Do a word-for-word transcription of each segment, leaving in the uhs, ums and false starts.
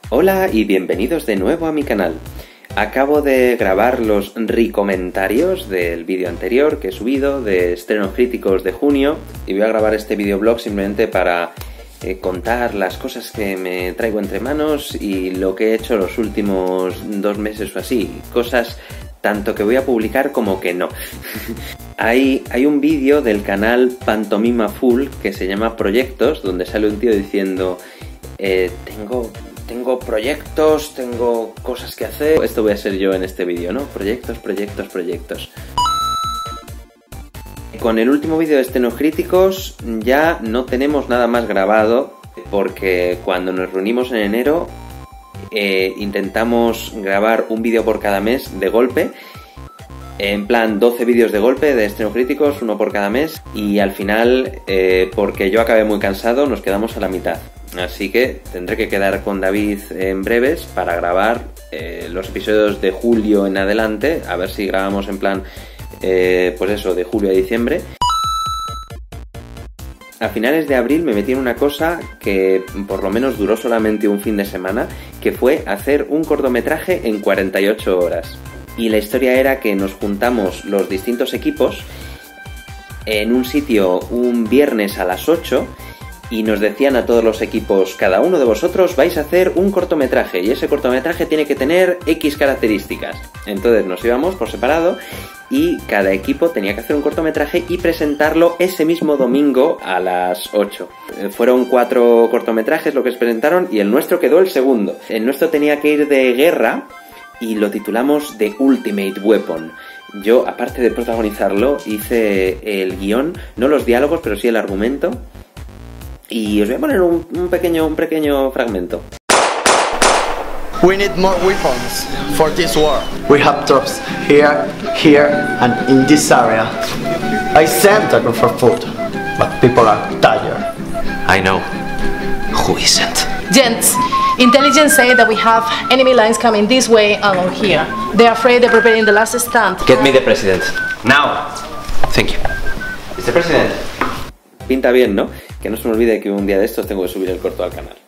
Hola y bienvenidos de nuevo a mi canal. Acabo de grabar los recomentarios del vídeo anterior que he subido de estrenos críticos de junio y voy a grabar este videoblog simplemente para eh, contar las cosas que me traigo entre manos y lo que he hecho los últimos dos meses o así, cosas tanto que voy a publicar como que no. hay, hay un vídeo del canal Pantomima Full que se llama Proyectos, donde sale un tío diciendo eh, tengo... Tengo proyectos, tengo cosas que hacer. Esto voy a ser yo en este vídeo, ¿no? Proyectos, proyectos, proyectos. Con el último vídeo de estrenos críticos ya no tenemos nada más grabado porque cuando nos reunimos en enero eh, intentamos grabar un vídeo por cada mes de golpe. En plan doce vídeos de golpe de estrenos críticos, uno por cada mes. Y al final, eh, porque yo acabé muy cansado, nos quedamos a la mitad. Así que tendré que quedar con David en breves para grabar eh, los episodios de julio en adelante. A ver si grabamos en plan, eh, pues eso, de julio a diciembre. A finales de abril me metí en una cosa que por lo menos duró solamente un fin de semana, que fue hacer un cortometraje en cuarenta y ocho horas. Y la historia era que nos juntamos los distintos equipos en un sitio un viernes a las ocho y nos decían a todos los equipos, cada uno de vosotros vais a hacer un cortometraje y ese cortometraje tiene que tener X características. Entonces nos íbamos por separado y cada equipo tenía que hacer un cortometraje y presentarlo ese mismo domingo a las ocho. Fueron cuatro cortometrajes lo que se presentaron y el nuestro quedó el segundo. El nuestro tenía que ir de guerra y lo titulamos The Ultimate Weapon. Yo, aparte de protagonizarlo, hice el guión, no los diálogos, pero sí el argumento. Y os voy a poner un, un pequeño un pequeño fragmento. We need more weapons for this war. We have troops here, here, and in this area. I sent a group for food, but people are tired. I know. Who isn't? Gents, intelligence say that we have enemy lines coming this way along here. They're afraid they're preparing the last stand. Get me the president. Now. Thank you. mister President. Pinta bien, ¿no? Que no se me olvide que un día de estos tengo que subir el corto al canal.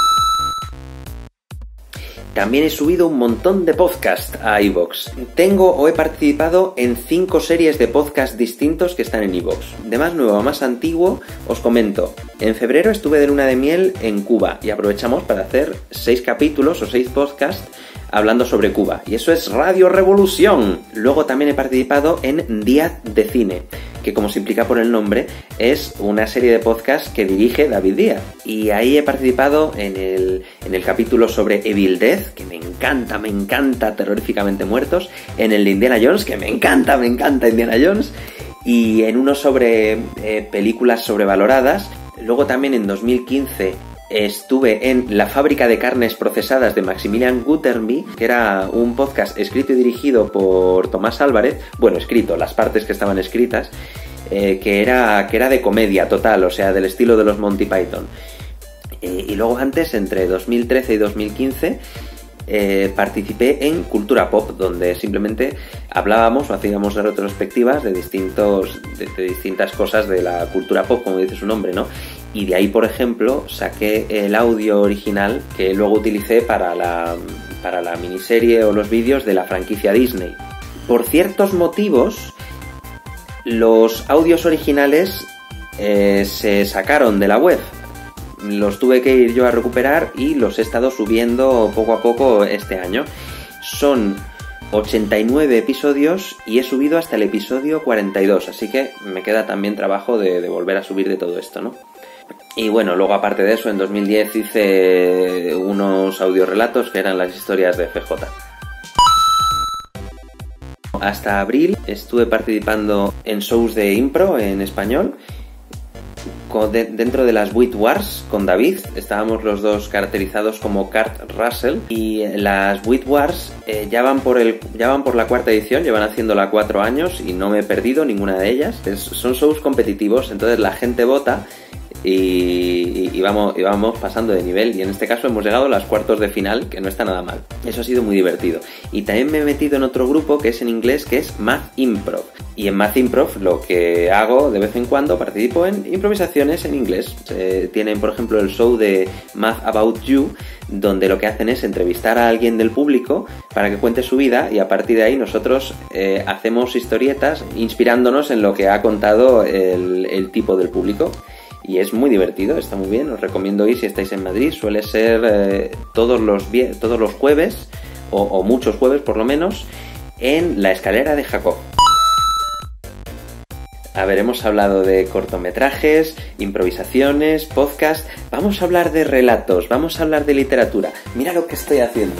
También he subido un montón de podcast a iVoox. Tengo o he participado en cinco series de podcast distintos que están en iVoox. De más nuevo a más antiguo, os comento. En febrero estuve de luna de miel en Cuba y aprovechamos para hacer seis capítulos o seis podcasts hablando sobre Cuba. Y eso es Radio Revolución. Luego también he participado en Días de Cine, que como se implica por el nombre, es una serie de podcasts que dirige David Díaz. Y ahí he participado en el, en el capítulo sobre Evil Death, que me encanta, me encanta, Terroríficamente Muertos, en el de Indiana Jones, que me encanta, me encanta Indiana Jones, y en uno sobre eh, películas sobrevaloradas. Luego también en dos mil quince estuve en La fábrica de carnes procesadas de Maximilian Guterby, que era un podcast escrito y dirigido por Tomás Álvarez, bueno, escrito, las partes que estaban escritas, eh, que, era, que era de comedia total, o sea, del estilo de los Monty Python. Eh, y luego antes, entre dos mil trece y dos mil quince, eh, participé en Cultura Pop, donde simplemente hablábamos o hacíamos retrospectivas de, distintos, de, de distintas cosas de la cultura pop, como dice su nombre, ¿no? Y de ahí, por ejemplo, saqué el audio original que luego utilicé para la, para la miniserie o los vídeos de la franquicia Disney. Por ciertos motivos, los audios originales eh, se sacaron de la web. Los tuve que ir yo a recuperar y los he estado subiendo poco a poco este año. Son ochenta y nueve episodios y he subido hasta el episodio cuarenta y dos, así que me queda también trabajo de, de volver a subir de todo esto, ¿no? Y bueno, luego aparte de eso, en dos mil diez hice unos audiorelatos que eran las historias de F J. Hasta abril estuve participando en shows de impro en español, de, dentro de las Wit Wars con David. Estábamos los dos caracterizados como Kurt Russell y las Wit Wars eh, ya, van por el, ya van por la cuarta edición, llevan haciéndola cuatro años y no me he perdido ninguna de ellas. Es, son shows competitivos, entonces la gente vota y, y, y, vamos, y vamos pasando de nivel, y en este caso hemos llegado a los cuartos de final, que no está nada mal. Eso ha sido muy divertido. Y también me he metido en otro grupo que es en inglés, que es Math Improv, y en Math Improv lo que hago de vez en cuando, participo en improvisaciones en inglés. Eh, tienen por ejemplo el show de Math About You, donde lo que hacen es entrevistar a alguien del público para que cuente su vida y a partir de ahí nosotros eh, hacemos historietas inspirándonos en lo que ha contado el, el tipo del público. Y es muy divertido, está muy bien, os recomiendo ir si estáis en Madrid, suele ser eh, todos, los todos los jueves, o, o muchos jueves por lo menos, en la Escalera de Jacob. A ver, hemos hablado de cortometrajes, improvisaciones, podcast, vamos a hablar de relatos, vamos a hablar de literatura. Mira lo que estoy haciendo.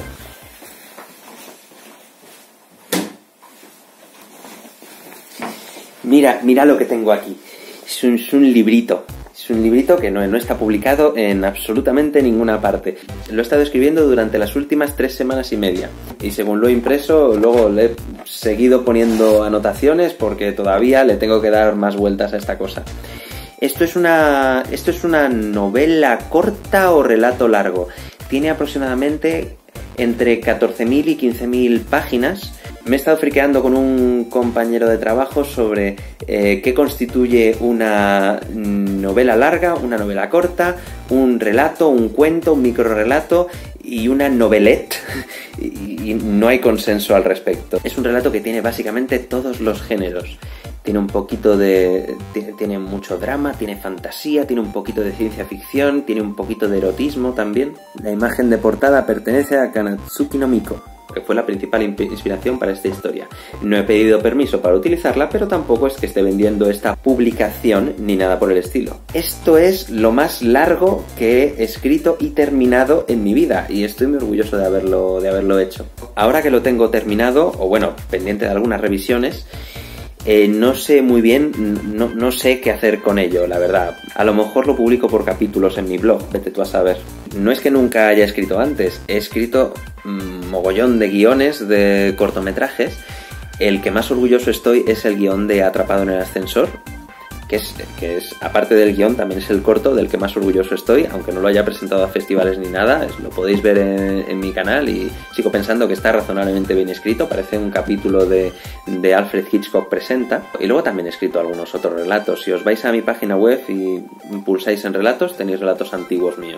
Mira, mira lo que tengo aquí, es un, es un librito. Es un librito que no, no está publicado en absolutamente ninguna parte. Lo he estado escribiendo durante las últimas tres semanas y media. Y según lo he impreso, luego le he seguido poniendo anotaciones porque todavía le tengo que dar más vueltas a esta cosa. Esto es una, esto es una novela corta o relato largo. Tiene aproximadamente entre catorce mil y quince mil páginas. Me he estado friqueando con un compañero de trabajo sobre eh, qué constituye una novela larga, una novela corta, un relato, un cuento, un microrelato y una novelette, y no hay consenso al respecto. Es un relato que tiene básicamente todos los géneros. Tiene un poquito de... tiene mucho drama, tiene fantasía, tiene un poquito de ciencia ficción, tiene un poquito de erotismo también. La imagen de portada pertenece a Kanatsuki no Miko, que fue la principal inspiración para esta historia. No he pedido permiso para utilizarla, pero tampoco es que esté vendiendo esta publicación ni nada por el estilo. Esto es lo más largo que he escrito y terminado en mi vida, y estoy muy orgulloso de haberlo, de haberlo hecho. Ahora que lo tengo terminado, o bueno, pendiente de algunas revisiones, Eh, no sé muy bien, no, no sé qué hacer con ello, la verdad. A lo mejor lo publico por capítulos en mi blog, vete tú a saber. No es que nunca haya escrito antes, he escrito mmm, mogollón de guiones de cortometrajes. El que más orgulloso estoy es el guión de Atrapado en el ascensor, que es, que es, aparte del guión, también es el corto del que más orgulloso estoy, aunque no lo haya presentado a festivales ni nada, es, lo podéis ver en, en mi canal y sigo pensando que está razonablemente bien escrito, parece un capítulo de, de Alfred Hitchcock presenta, y luego también he escrito algunos otros relatos. Si os vais a mi página web y pulsáis en relatos, tenéis relatos antiguos míos.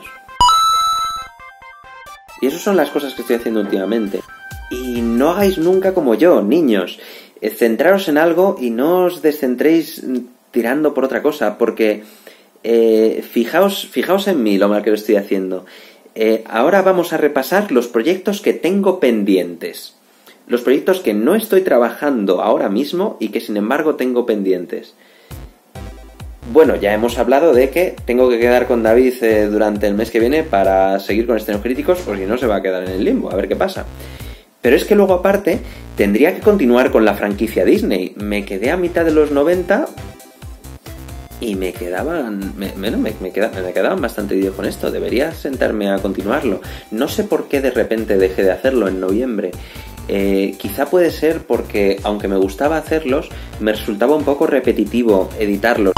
Y esas son las cosas que estoy haciendo últimamente. Y no hagáis nunca como yo, niños, eh, centraros en algo y no os descentréis tirando por otra cosa, porque eh, fijaos, fijaos en mí lo mal que lo estoy haciendo. Eh, ahora vamos a repasar los proyectos que tengo pendientes, los proyectos que no estoy trabajando ahora mismo y que sin embargo tengo pendientes. Bueno, ya hemos hablado de que tengo que quedar con David eh, durante el mes que viene para seguir con Estrenos Críticos, porque si no se va a quedar en el limbo, a ver qué pasa. Pero es que luego aparte tendría que continuar con la franquicia Disney. Me quedé a mitad de los noventa y me quedaban me, me, me, quedaban, me quedaban bastante vídeos con esto. Debería sentarme a continuarlo. No sé por qué de repente dejé de hacerlo en noviembre. Eh, quizá puede ser porque, aunque me gustaba hacerlos, me resultaba un poco repetitivo editarlos.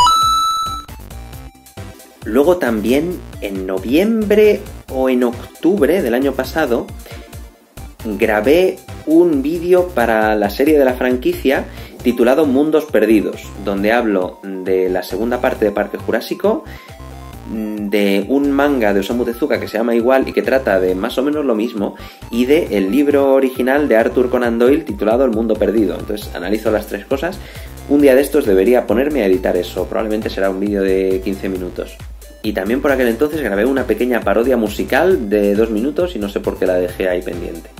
Luego también en noviembre o en octubre del año pasado grabé un vídeo para la serie de la franquicia titulado Mundos Perdidos, donde hablo de la segunda parte de Parque Jurásico, de un manga de Osamu Tezuka que se llama igual y que trata de más o menos lo mismo, y de el libro original de Arthur Conan Doyle titulado El Mundo Perdido. Entonces analizo las tres cosas. Un día de estos debería ponerme a editar eso, probablemente será un vídeo de quince minutos. Y también por aquel entonces grabé una pequeña parodia musical de dos minutos y no sé por qué la dejé ahí pendiente.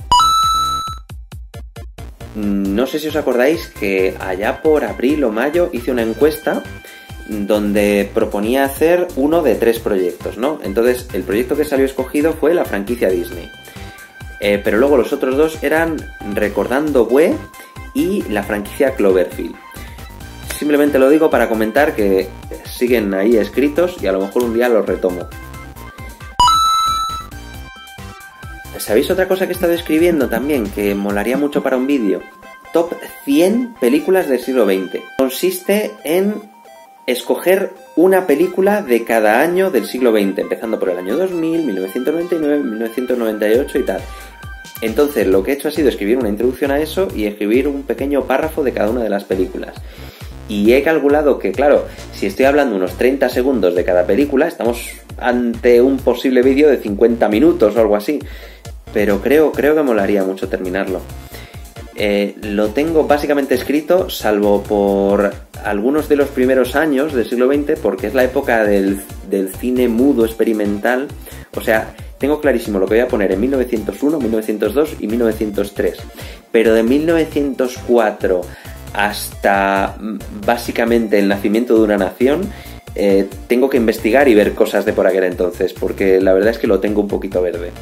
No sé si os acordáis que allá por abril o mayo hice una encuesta donde proponía hacer uno de tres proyectos, ¿no? Entonces el proyecto que salió escogido fue la franquicia Disney. Eh, pero luego los otros dos eran Recordando Bue y la franquicia Cloverfield. Simplemente lo digo para comentar que siguen ahí escritos y a lo mejor un día los retomo. ¿Sabéis otra cosa que he estado escribiendo también que molaría mucho para un vídeo? Top cien películas del siglo veinte. Consiste en escoger una película de cada año del siglo veinte, empezando por el año dos mil, mil novecientos noventa y nueve, mil novecientos noventa y ocho y tal. Entonces lo que he hecho ha sido escribir una introducción a eso y escribir un pequeño párrafo de cada una de las películas. Y he calculado que, claro, si estoy hablando unos treinta segundos de cada película, estamos ante un posible vídeo de cincuenta minutos o algo así. Pero creo, creo que molaría mucho terminarlo. Eh, lo tengo básicamente escrito, salvo por algunos de los primeros años del siglo veinte, porque es la época del, del cine mudo experimental. O sea, tengo clarísimo lo que voy a poner en mil novecientos uno, mil novecientos dos y mil novecientos tres. Pero de mil novecientos cuatro hasta básicamente el nacimiento de una nación, eh, tengo que investigar y ver cosas de por aquel entonces, porque la verdad es que lo tengo un poquito verde.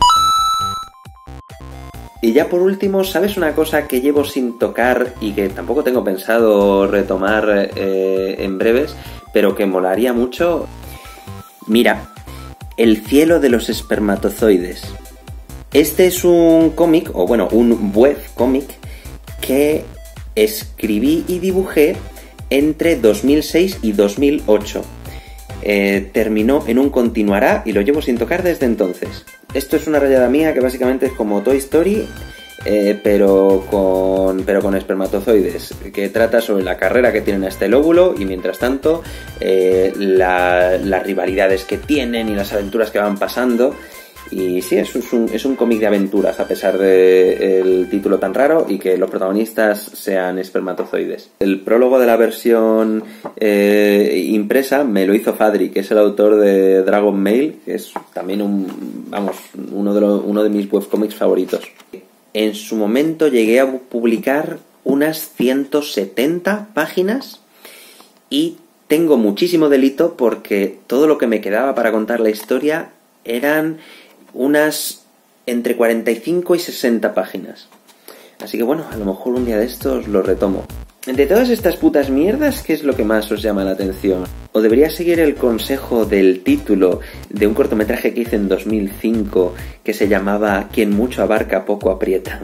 Y ya por último, ¿sabes una cosa que llevo sin tocar y que tampoco tengo pensado retomar eh, en breves, pero que molaría mucho? Mira, El cielo de los espermatozoides. Este es un cómic, o bueno, un webcómic que escribí y dibujé entre dos mil seis y dos mil ocho. Eh, terminó en un continuará y lo llevo sin tocar desde entonces. Esto es una rayada mía que básicamente es como Toy Story, eh, pero con pero con espermatozoides, que trata sobre la carrera que tienen a este lóbulo y mientras tanto eh, la, las rivalidades que tienen y las aventuras que van pasando. Y sí, es un, es un cómic de aventuras, a pesar del título tan raro y que los protagonistas sean espermatozoides. El prólogo de la versión eh, impresa me lo hizo Fadri, que es el autor de Dragon Mail, que es también un, vamos, uno de, los, uno de mis webcomics favoritos. En su momento llegué a publicar unas ciento setenta páginas y tengo muchísimo delito porque todo lo que me quedaba para contar la historia eran unas entre cuarenta y cinco y sesenta páginas. Así que bueno, a lo mejor un día de estos lo retomo. Entre todas estas putas mierdas, ¿qué es lo que más os llama la atención? ¿O debería seguir el consejo del título de un cortometraje que hice en dos mil cinco que se llamaba Quien mucho abarca poco aprieta?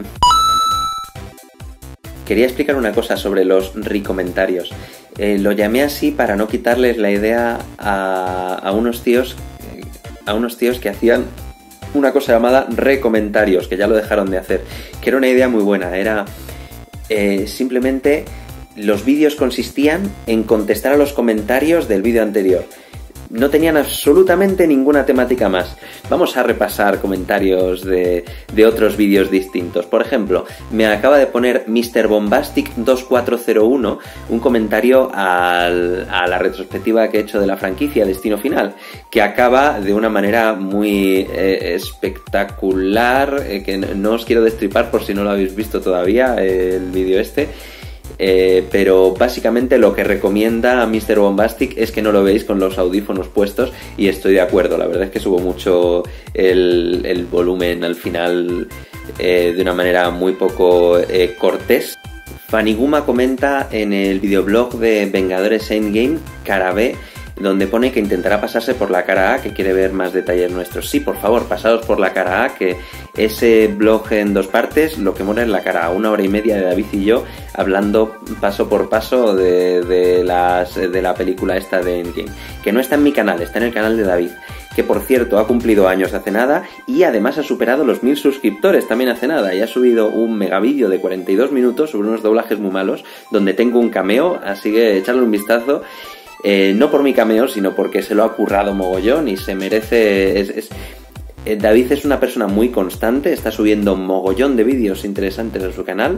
Quería explicar una cosa sobre los recomentarios. Eh, lo llamé así para no quitarles la idea a, a unos tíos a unos tíos que hacían una cosa llamada recomentarios, que ya lo dejaron de hacer, que era una idea muy buena. Era eh, simplemente los vídeos consistían en contestar a los comentarios del vídeo anterior. No tenían absolutamente ninguna temática más. Vamos a repasar comentarios de, de otros vídeos distintos. Por ejemplo, me acaba de poner mister Bombastic dos cuatro cero uno un comentario al, a la retrospectiva que he hecho de la franquicia Destino Final, que acaba de una manera muy eh, espectacular, eh, que no os quiero destripar por si no lo habéis visto todavía, eh, el vídeo este. Eh, pero básicamente lo que recomienda a mister Bombastic es que no lo veáis con los audífonos puestos, y estoy de acuerdo. La verdad es que subo mucho el, el volumen al final eh, de una manera muy poco eh, cortés. Faniguma comenta en el videoblog de Vengadores Endgame, cara B, donde pone que intentará pasarse por la cara A, que quiere ver más detalles nuestros. Sí, por favor, pasados por la cara A, que ese blog en dos partes, lo que mola es la cara A, una hora y media de David y yo hablando paso por paso de, de, las, de la película esta de Endgame, que no está en mi canal, está en el canal de David, que por cierto ha cumplido años hace nada y además ha superado los mil suscriptores también hace nada, y ha subido un megavídeo de cuarenta y dos minutos sobre unos doblajes muy malos, donde tengo un cameo, así que echarle un vistazo. Eh, no por mi cameo, sino porque se lo ha currado mogollón y se merece... Es, es, eh, David es una persona muy constante, está subiendo mogollón de vídeos interesantes a su canal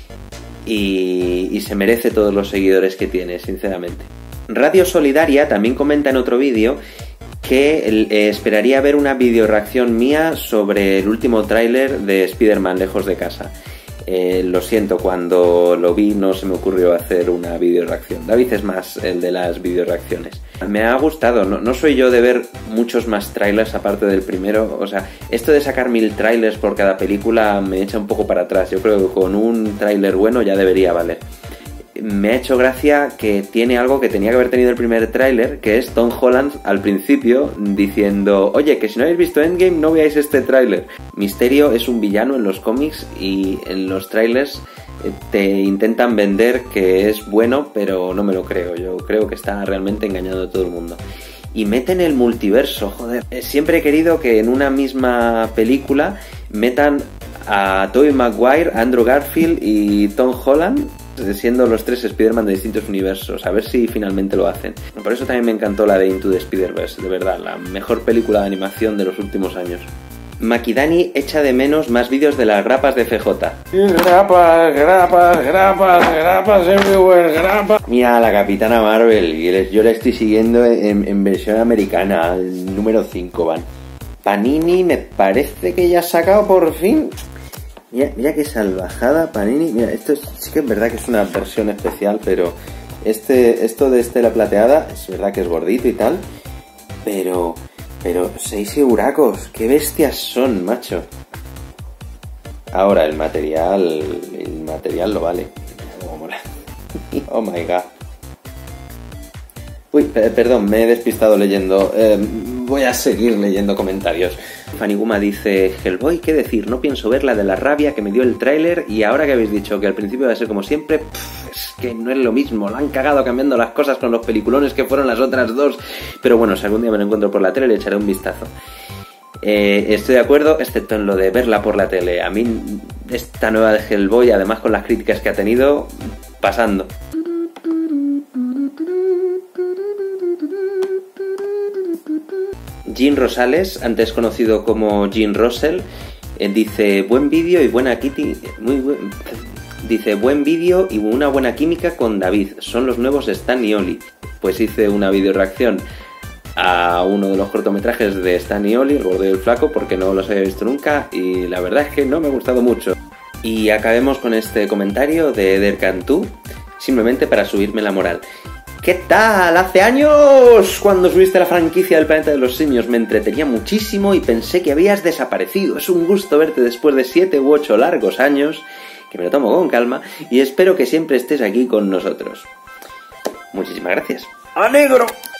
y, y se merece todos los seguidores que tiene, sinceramente. Radio Solidaria también comenta en otro vídeo que eh, esperaría ver una video reacción mía sobre el último tráiler de Spider-Man Lejos de Casa. Eh, lo siento, cuando lo vi no se me ocurrió hacer una video reacción. David es más el de las video reacciones. Me ha gustado, no, no soy yo de ver muchos más trailers aparte del primero. O sea, esto de sacar mil trailers por cada película me echa un poco para atrás. Yo creo que con un trailer bueno ya debería valer. Me ha hecho gracia que tiene algo que tenía que haber tenido el primer tráiler, que es Tom Holland al principio diciendo: oye, que si no habéis visto Endgame no veáis este tráiler. Mysterio es un villano en los cómics y en los trailers te intentan vender que es bueno, pero no me lo creo. Yo creo que está realmente engañando a todo el mundo. Y meten el multiverso, joder. Siempre he querido que en una misma película metan a Tobey Maguire, Andrew Garfield y Tom Holland siendo los tres Spider-Man de distintos universos, a ver si finalmente lo hacen. Por eso también me encantó la de Into the Spider-Verse, de verdad, la mejor película de animación de los últimos años. Makidani echa de menos más vídeos de las grapas de F J. Grapas, grapas, grapas, grapas everywhere, grapas. Mira, la Capitana Marvel, y yo la estoy siguiendo en, en versión americana, el número cinco van. Panini me parece que ya ha sacado por fin. Mira, mira qué salvajada, Panini. Mira, esto es, sí que es verdad que es una versión especial, pero este, esto de Estela Plateada, es verdad que es gordito y tal, pero... Pero seis euracos, qué bestias son, macho. Ahora, el material... El material lo vale. Oh my god. Uy, perdón, me he despistado leyendo. Eh, voy a seguir leyendo comentarios. Faniguma dice: Hellboy, ¿qué decir? No pienso ver la de la rabia que me dio el tráiler, y ahora que habéis dicho que al principio va a ser como siempre, pff, es que no es lo mismo. La han cagado cambiando las cosas con los peliculones que fueron las otras dos. Pero bueno, si algún día me lo encuentro por la tele le echaré un vistazo. Eh, estoy de acuerdo, excepto en lo de verla por la tele. A mí esta nueva de Hellboy, además con las críticas que ha tenido, pasando. Jean Rosales, antes conocido como Jean Russell, eh, dice: buen vídeo y buena Kitty, muy buen, dice buen vídeo y una buena química con David, son los nuevos Stan y Oli. Pues hice una video reacción a uno de los cortometrajes de Stan y Oli, el gordo y el flaco, porque no los había visto nunca y la verdad es que no me ha gustado mucho. Y acabemos con este comentario de Eder Cantú, simplemente para subirme la moral. ¿Qué tal? Hace años, cuando subiste la franquicia del Planeta de los Simios, me entretenía muchísimo y pensé que habías desaparecido. Es un gusto verte después de siete u ocho largos años, que me lo tomo con calma, y espero que siempre estés aquí con nosotros. Muchísimas gracias. ¡A negro!